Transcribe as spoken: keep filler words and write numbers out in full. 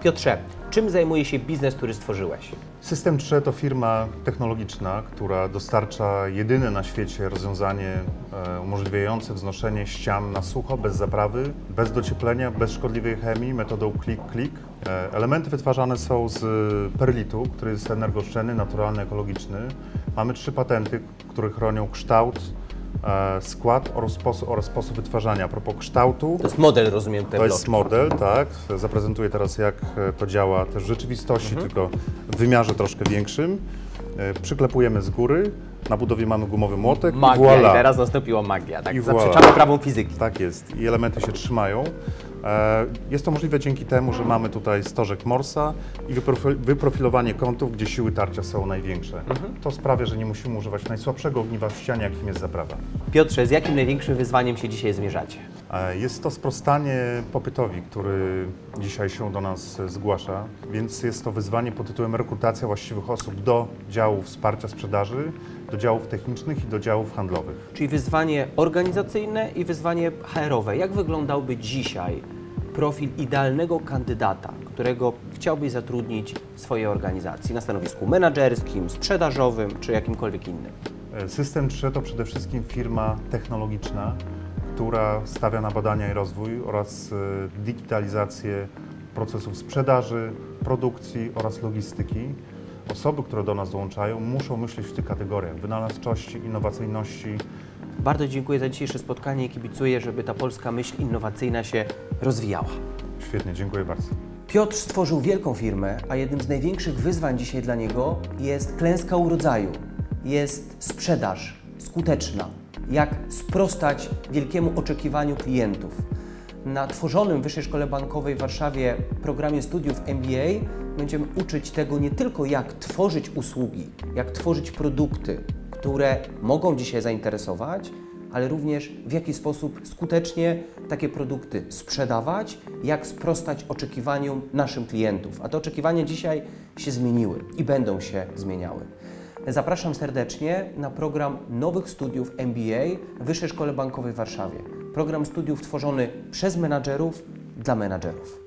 Piotrze, czym zajmuje się biznes, który stworzyłeś? System trzy to firma technologiczna, która dostarcza jedyne na świecie rozwiązanie e, umożliwiające wznoszenie ścian na sucho, bez zaprawy, bez docieplenia, bez szkodliwej chemii, metodą klik-klik. E, elementy wytwarzane są z perlitu, który jest energooszczędny, naturalny, ekologiczny. Mamy trzy patenty, które chronią kształt, e, skład oraz sposób, oraz sposób wytwarzania. A propos kształtu... To jest model, rozumiem, ten To jest model, tak. Zaprezentuję teraz, jak to działa też w rzeczywistości, mhm. tylko w wymiarze troszkę większym. Przyklepujemy z góry, na budowie mamy gumowy młotek. Magia, i, voilà. i teraz nastąpiła magia, tak? I Zaprzeczamy voilà. prawom fizyki. Tak jest i elementy się trzymają. Jest to możliwe dzięki temu, że mamy tutaj stożek Morsa i wyprofilowanie kątów, gdzie siły tarcia są największe. Mhm. To sprawia, że nie musimy używać najsłabszego ogniwa w ścianie, jakim jest zaprawa. Piotrze, z jakim największym wyzwaniem się dzisiaj zmierzacie? Jest to sprostanie popytowi, który dzisiaj się do nas zgłasza, więc jest to wyzwanie pod tytułem rekrutacja właściwych osób do działów wsparcia sprzedaży, do działów technicznych i do działów handlowych. Czyli wyzwanie organizacyjne i wyzwanie H R-owe. Jak wyglądałby dzisiaj profil idealnego kandydata, którego chciałbyś zatrudnić w swojej organizacji na stanowisku menedżerskim, sprzedażowym czy jakimkolwiek innym? System trzy to przede wszystkim firma technologiczna, która stawia na badania i rozwój oraz digitalizację procesów sprzedaży, produkcji oraz logistyki. Osoby, które do nas dołączają, muszą myśleć w tych kategoriach wynalazczości, innowacyjności. Bardzo dziękuję za dzisiejsze spotkanie i kibicuję, żeby ta polska myśl innowacyjna się rozwijała. Świetnie, dziękuję bardzo. Piotr stworzył wielką firmę, a jednym z największych wyzwań dzisiaj dla niego jest klęska urodzaju, jest sprzedaż skuteczna. Jak sprostać wielkiemu oczekiwaniu klientów. Na tworzonym w Wyższej Szkole Bankowej w Warszawie programie studiów M B A będziemy uczyć tego nie tylko jak tworzyć usługi, jak tworzyć produkty, które mogą dzisiaj zainteresować, ale również w jaki sposób skutecznie takie produkty sprzedawać, jak sprostać oczekiwaniom naszych klientów. A te oczekiwania dzisiaj się zmieniły i będą się zmieniały. Zapraszam serdecznie na program nowych studiów M B A w Wyższej Szkole Bankowej w Warszawie. Program studiów tworzony przez menadżerów dla menadżerów.